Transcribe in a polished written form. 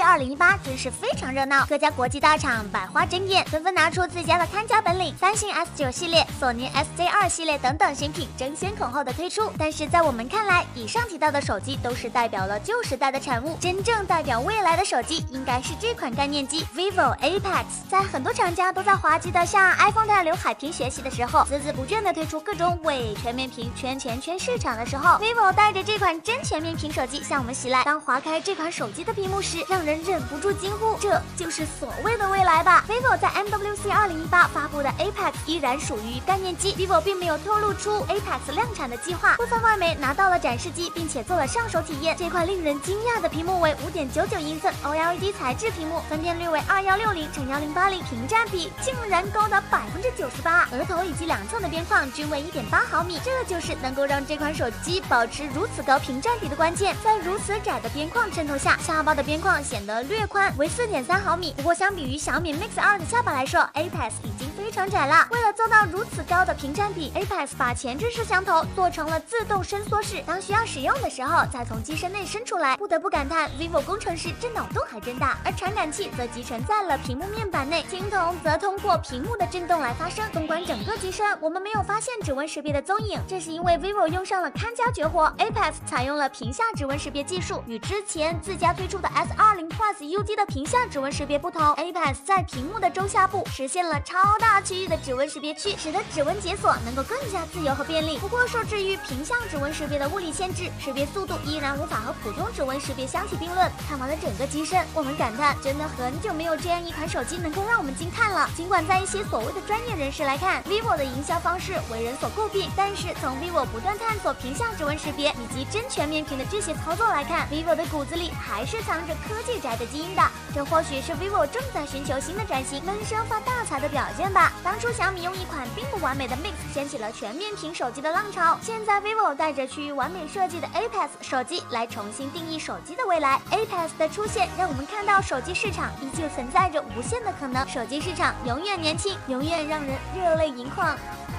2018真是非常热闹，各家国际大厂百花争艳，纷纷拿出自家的看家本领。三星 S9 系列、索尼 SJ2 系列等等新品争先恐后的推出。但是在我们看来，以上提到的手机都是代表了旧时代的产物，真正代表未来的手机应该是这款概念机 vivo Apex。在很多厂家都在滑稽的向 iPhone 的刘海屏学习的时候，孜孜不倦的推出各种伪全面屏圈市场的时候 ，vivo 带着这款真全面屏手机向我们袭来。当划开这款手机的屏幕时，让人忍不住惊呼，这就是所谓的未来吧。vivo 在 MWC 2018发布的 Apex 依然属于概念机 ，vivo 并没有透露出 Apex 量产的计划。部分外媒拿到了展示机，并且做了上手体验。这块令人惊讶的屏幕为5.99英寸 OLED 材质屏幕，分辨率为2160×1080，屏占比竟然高达98%，额头以及两侧的边框均为1.8毫米，这就是能够让这款手机保持如此高屏占比的关键。在如此窄的边框衬托下，下巴的边框显得略宽，为4.3毫米。不过相比于小米 Mix 2的下巴来说 ，Apex 已经非常窄了。为了做到如此高的屏占比 ，Apex 把前置摄像头做成了自动伸缩式，当需要使用的时候再从机身内伸出来。不得不感叹 vivo 工程师这脑洞还真大。而传感器则集成在了屏幕面板内，青铜则通过屏幕的震动来发声。纵观整个机身，我们没有发现指纹识别的踪影，这是因为 vivo 用上了看家绝活 ，Apex 采用了屏下指纹识别技术，与之前自家推出的 S20 Plus UD 的屏下指纹识别不同 ，Apex 在屏幕的中下部实现了超大区域的指纹识别区，使得指纹解锁能够更加自由和便利。不过受制于屏下指纹识别的物理限制，识别速度依然无法和普通指纹识别相提并论。看完了整个机身，我们感叹真的很久没有这样一款手机能够让我们惊叹了。尽管在一些所谓的专业人士来看 ，vivo 的营销方式为人所诟病，但是从 vivo 不断探索屏下指纹识别以及真全面屏的这些操作来看 ，vivo 的骨子里还是藏着科技宅的基因的。这或许是 vivo 正在寻求新的转型、闷声发大财的表现吧。当初小米用一款并不完美的 Mix 掀起了全面屏手机的浪潮，现在 vivo 带着趋于完美设计的 Apex 手机来重新定义手机的未来。Apex 的出现让我们看到手机市场依旧存在着无限的可能，手机市场永远年轻，永远让人热泪盈眶。